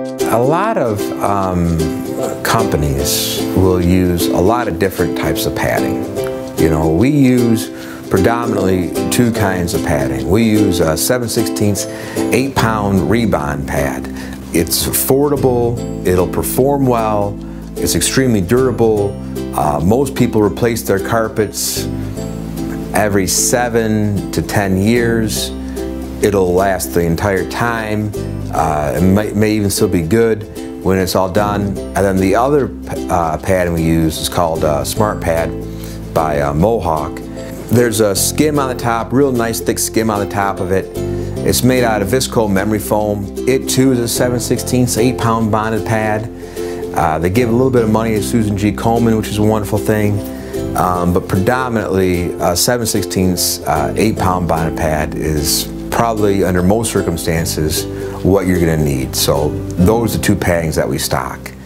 A lot of companies will use a lot of different types of padding. You know, we use predominantly two kinds of padding. We use a 7/16 8-pound Rebond pad. It's affordable, it'll perform well, it's extremely durable. Most people replace their carpets every 7 to 10 years. It'll last the entire time. It may even still be good when it's all done. And then the other padding we use is called Smart Pad by Mohawk. There's a skim on the top, real nice thick skim on the top of it. It's made out of Visco memory foam. It too is a 7/16 8-pound bonded pad. They give a little bit of money to Susan G. Komen, which is a wonderful thing. But predominantly, a 7/16 8-pound bonded pad is probably, under most circumstances, what you're going to need. So those are the two paddings that we stock.